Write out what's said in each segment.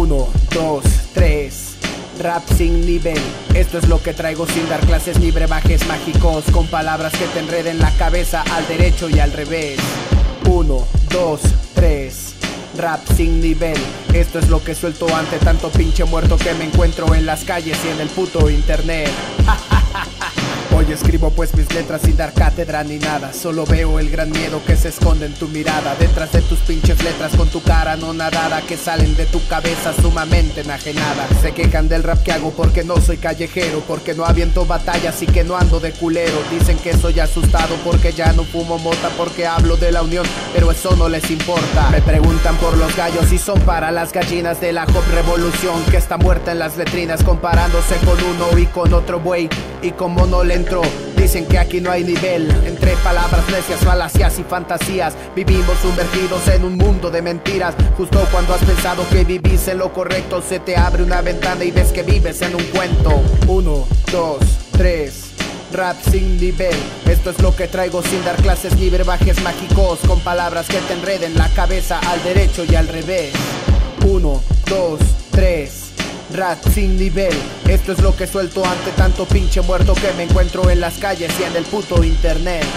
1, 2, 3. Rap sin nivel, esto es lo que traigo sin dar clases ni brebajes mágicos, con palabras que te enreden la cabeza al derecho y al revés. 1, 2, 3. Rap sin nivel, esto es lo que suelto ante tanto pinche muerto que me encuentro en las calles y en el puto internet. Hoy escribo pues mis letras sin dar cátedra ni nada. Solo veo el gran miedo que se esconde en tu mirada, detrás de tus pinches letras con tu cara no nadada, que salen de tu cabeza sumamente enajenada. Se quejan del rap que hago porque no soy callejero, porque no aviento batallas y que no ando de culero. Dicen que soy asustado porque ya no fumo mota, porque hablo de la unión, pero eso no les importa. Me preguntan por los gallos y son para las gallinas de la hop revolución, que está muerta en las letrinas comparándose con uno y con otro buey. Y como no le entró, dicen que aquí no hay nivel. Entre palabras necias, falacias y fantasías, vivimos sumergidos en un mundo de mentiras. Justo cuando has pensado que vivís en lo correcto, se te abre una ventana y ves que vives en un cuento. 1, 2, 3. Rap sin nivel, esto es lo que traigo sin dar clases ni brebajes mágicos, con palabras que te enreden la cabeza al derecho y al revés. 1, 2, 3. Rap sin nivel, esto es lo que suelto ante tanto pinche muerto que me encuentro en las calles y en el puto internet.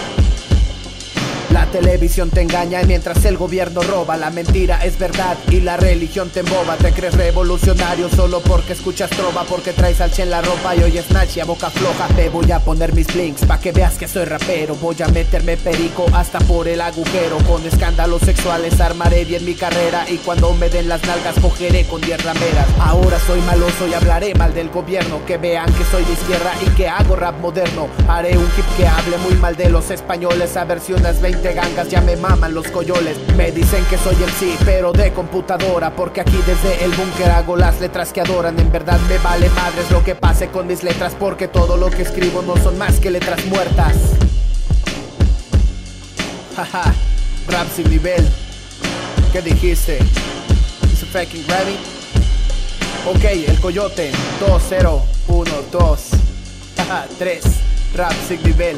La televisión te engaña y mientras el gobierno roba, la mentira es verdad y la religión te emboba. Te crees revolucionario solo porque escuchas trova, porque traes al en la ropa y hoy snatch y a boca floja. Me voy a poner mis blinks pa' que veas que soy rapero. Voy a meterme perico hasta por el agujero. Con escándalos sexuales armaré bien mi carrera, y cuando me den las nalgas cogeré con 10 rameras. Ahora soy maloso y hablaré mal del gobierno, que vean que soy de izquierda y que hago rap moderno. Haré un hip que hable muy mal de los españoles, a ver si unas 20 gangas ya me maman los coyoles. Me dicen que soy el sí, pero de computadora, porque aquí desde el búnker hago las letras que adoran. En verdad me vale madres lo que pase con mis letras, porque todo lo que escribo no son más que letras muertas. Haha, rap sin nivel. ¿Qué dijiste? ¿Es fucking rapping? Ok, el coyote. 2, 0, 1, 2. Haha, 3. Rap sin nivel.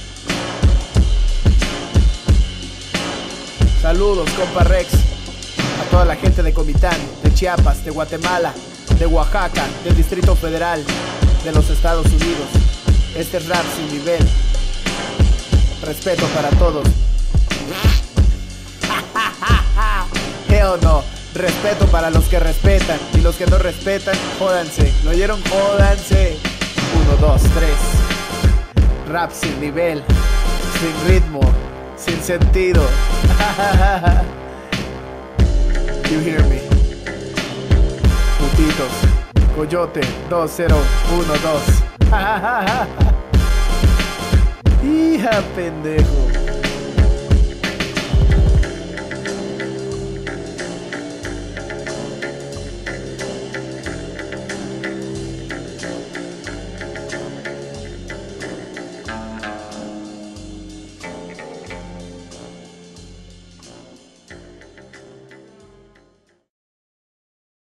Saludos, compa Rex, a toda la gente de Comitán, de Chiapas, de Guatemala, de Oaxaca, del Distrito Federal, de los Estados Unidos. Este es Rap sin nivel. Respeto para todos. Hell no. Respeto para los que respetan, y los que no respetan, jódanse. ¿Lo oyeron? Jódanse. 1, 2, 3. Rap sin nivel, sin ritmo, sin sentido. You hear me. Putitos. Coyote. 2, 0, 1, 2. Hija pendejo.